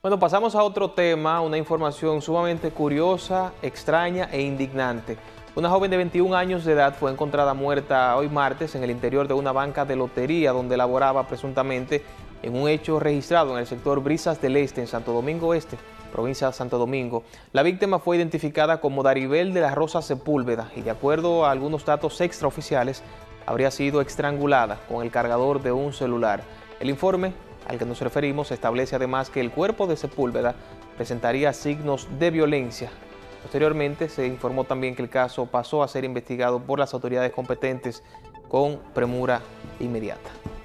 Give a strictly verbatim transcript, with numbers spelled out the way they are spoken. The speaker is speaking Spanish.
Bueno, pasamos a otro tema, una información sumamente curiosa, extraña e indignante. Una joven de veintiún años de edad fue encontrada muerta hoy martes en el interior de una banca de lotería donde laboraba presuntamente en un hecho registrado en el sector Brisas del Este, en Santo Domingo Este, provincia de Santo Domingo. La víctima fue identificada como Daribel de la Rosa Sepúlveda y, de acuerdo a algunos datos extraoficiales, habría sido estrangulada con el cargador de un celular. El informe al que nos referimos establece además que el cuerpo de Sepúlveda presentaría signos de violencia. Posteriormente se informó también que el caso pasó a ser investigado por las autoridades competentes con premura inmediata.